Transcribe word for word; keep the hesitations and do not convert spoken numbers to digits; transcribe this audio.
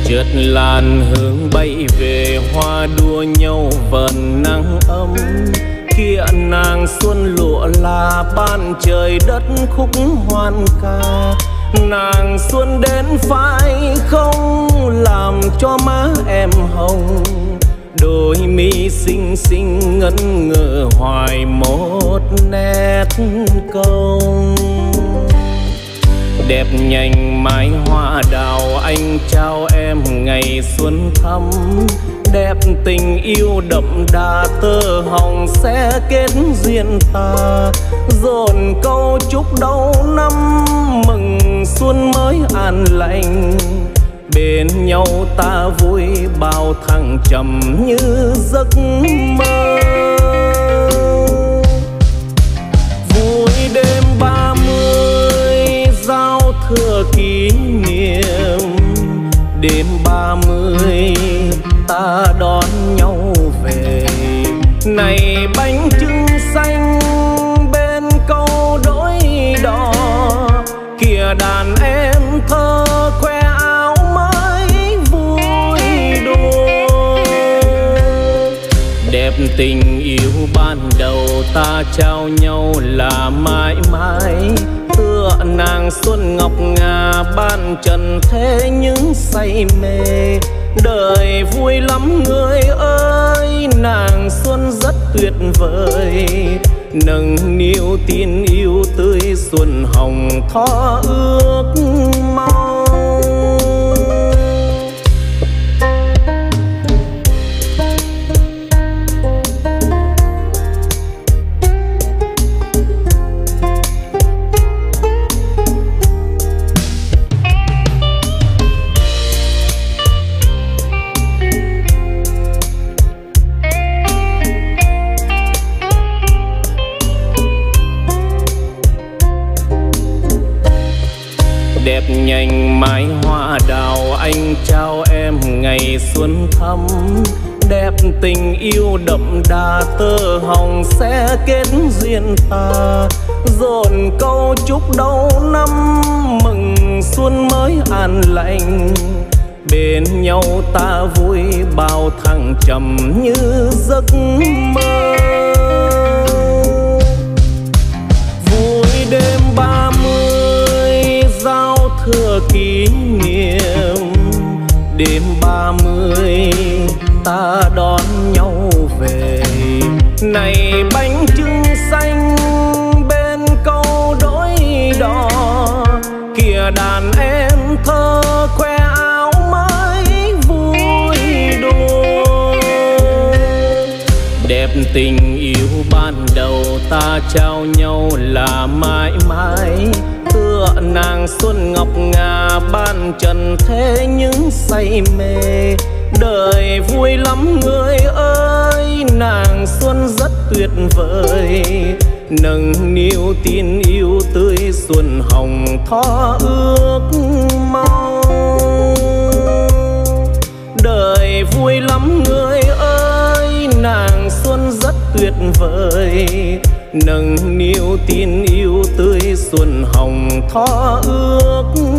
chợt làn hương bay về hoa đua nhau vần nắng ấm. Kia nàng xuân lụa là ban trời đất khúc hoan ca. Nàng xuân đến phải không làm cho má em hồng, đôi mi xinh xinh ngẩn ngơ hoài một nét công. Đẹp nhành mái hoa đào anh trao em ngày xuân thắm. Đẹp tình yêu đậm đà tơ hồng sẽ kết duyên ta. Dồn câu chúc đầu năm mừng xuân mới an lành. Bên nhau ta vui bao thăng trầm như giấc mơ. Vui đêm ba mươi giao thừa kỷ niệm. Đêm ba mươi ta đón nhau về. Này bánh trưng xanh bên câu đối đỏ. Kìa đàn em thơ khoe áo mới vui đùa. Đẹp tình yêu ban đầu ta trao nhau là mãi mãi. Tựa nàng xuân ngọc ngà ban trần thế những say mê. Đời vui lắm người ơi, nàng xuân rất tuyệt vời. Nâng niu tin yêu tươi xuân hồng thó ước mong. Đẹp nhành mái hoa đào anh trao em ngày xuân thắm. Đẹp tình yêu đậm đà tơ hồng sẽ kết duyên ta. Dồn câu chúc đầu năm mừng xuân mới an lành. Bên nhau ta vui bao thăng trầm như giấc mơ. Vui đêm ba mươi giao thừa kỷ niệm. Đêm ba mươi ta đón nhau về. Này bánh trưng xanh bên câu đối đỏ. Kìa đàn em thơ khoe áo mới vui đùa. Đẹp tình yêu ban đầu ta trao nhau là mãi mãi. Tựa nàng xuân ngọc ngà ban trần thế những say mê. Đời vui lắm người ơi, nàng xuân rất tuyệt vời. Nâng niu tin yêu tươi xuân hồng thó ước mong. Đời vui lắm người ơi, nàng xuân rất tuyệt vời. Nâng niu tin yêu tươi xuân hồng thó ước